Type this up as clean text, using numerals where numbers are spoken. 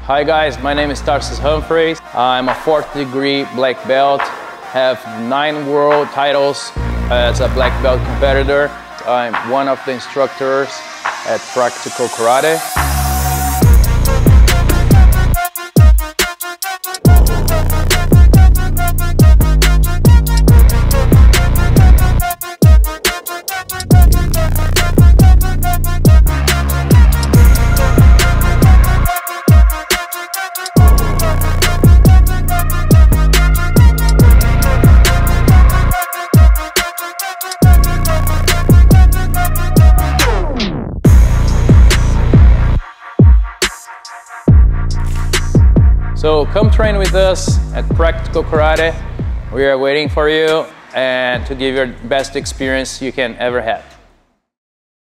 Hi guys, my name is Tarsis Humphreys. I'm a 4th degree black belt, have 9 world titles as a black belt competitor. I'm one of the instructors at Practical Karate. So come train with us at Practical Karate. We are waiting for you and to give you the best experience you can ever have.